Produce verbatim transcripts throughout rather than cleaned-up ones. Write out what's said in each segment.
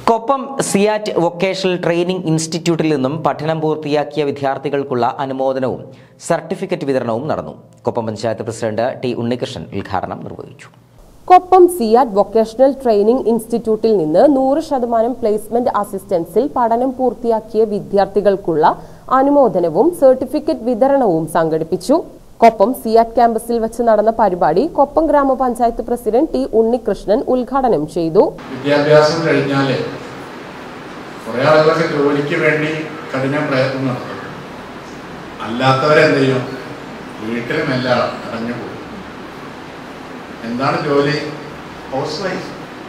Koppam സിയാറ്റ് vocational training ഇൻസ്റ്റിറ്റ്യൂട്ടിൽ നിന്നും പഠനം പൂർത്തിയാക്കിയ വിദ്യാർത്ഥികൾക്കുള്ള അനുമോദനവും സർട്ടിഫിക്കറ്റ് വിതരണവും നടന്നു. കൊപ്പം പഞ്ചായത്ത് പ്രസിഡന്റ് ടി ഉണ്ണികൃഷ്ണൻ ഉദ്ഘാടനം നിർവഹിച്ചു. കൊപ്പം സിയാറ്റ് വൊക്കേഷണൽ ട്രെയിനിംഗ് ഇൻസ്റ്റിറ്റ്യൂട്ടിൽ നിന്ന് നൂറ് ശതമാനം പ്ലേസ്മെന്റ് അസിസ്റ്റൻസിൽ പഠനം പൂർത്തിയാക്കിയ വിദ്യാർത്ഥികൾക്കുള്ള അനുമോദനവും സർട്ടിഫിക്കറ്റ് വിതരണവും സംഘടിപ്പിച്ചു. കൊപ്പം സിയാറ്റ് ക്യാമ്പസിൽ വെച്ച് നടന്ന പരിപാടി കൊപ്പം ഗ്രാമപഞ്ചായത്ത് പ്രസിഡന്റ് ടി ഉണ്ണികൃഷ്ണൻ ഉദ്ഘാടനം ചെയ്തു. വിദ്യാഭ്യാസം കഴിഞ്ഞാൽ കുറെ ആളുകളൊക്കെ ജോലിക്ക് വേണ്ടി കഠിന പ്രയത്നം നടത്തും. അല്ലാത്തവരെന്ത് ചെയ്യും? വീട്ടിലുമെല്ലാം അടഞ്ഞു പോകും. എന്താണ് ജോലി? Housewife.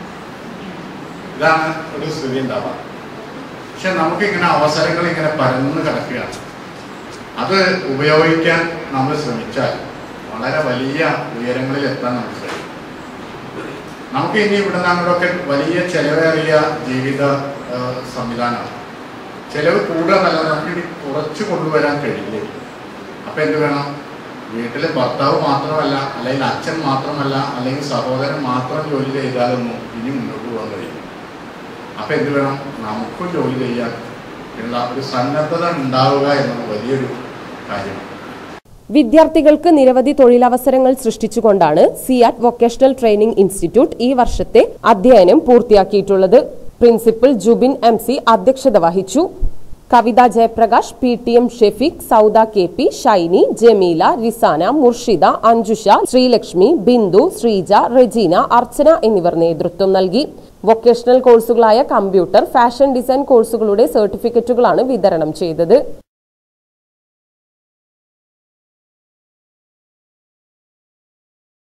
ഇതാണ് ഒരു സ്ഥിതി ഉണ്ടാവുക. പക്ഷെ നമുക്കിങ്ങനെ അവസരങ്ങൾ ഇങ്ങനെ പരന്ന് കിടക്കുകയാണ്. അത് ഉപയോഗിക്കാൻ നമ്മൾ ശ്രമിച്ചാൽ വളരെ വലിയ ഉയരങ്ങളിൽ എത്താൻ നമുക്ക് കഴിയും. നമുക്ക് ഇനി ഇവിടെ നമ്മളൊക്കെ വലിയ ചെലവേറിയ ജീവിത സംവിധാനമാണ്. ചെലവ് കൂടുതലല്ല, നമുക്ക് ഇനി കുറച്ച് കൊണ്ടുവരാൻ കഴിയില്ല. അപ്പം എന്ത് വേണം? വീട്ടിൽ ഭർത്താവ് മാത്രമല്ല, അല്ലെങ്കിൽ അച്ഛൻ മാത്രമല്ല, അല്ലെങ്കിൽ സഹോദരൻ മാത്രം ജോലി ചെയ്താലൊന്നും ഇനി മുന്നോട്ട് പോകാൻ കഴിയും. അപ്പം എന്ത് വേണം? നമുക്കും ജോലി ചെയ്യാൻ ഉള്ള ഒരു സന്നദ്ധത ഉണ്ടാവുക എന്നത് വലിയൊരു കാര്യമാണ്. വിദ്യാർത്ഥികൾക്ക് നിരവധി തൊഴിലവസരങ്ങൾ സൃഷ്ടിച്ചുകൊണ്ടാണ് സിയാറ്റ് വൊക്കേഷണൽ ട്രെയിനിംഗ് ഇൻസ്റ്റിറ്റ്യൂട്ട് ഈ വർഷത്തെ അധ്യയനം പൂർത്തിയാക്കിയിട്ടുള്ളത്. പ്രിൻസിപ്പൽ ജുബിൻ എം സി അധ്യക്ഷത വഹിച്ചു. Kavitha Jayaprakash, P T M Shafeeq, Sauda K P, Shiny, Jameela, Rizana, Murshida, Anjusha, Sreelakshmi, Bindu, Sreeja, Regina, Archana എന്നിവർ നേതൃത്വം നൽകി. വൊക്കേഷണൽ കോഴ്സുകളായ കമ്പ്യൂട്ടർ, ഫാഷൻ ഡിസൈൻ കോഴ്സുകളുടെ സർട്ടിഫിക്കറ്റുകളാണ് വിതരണം ചെയ്തത്.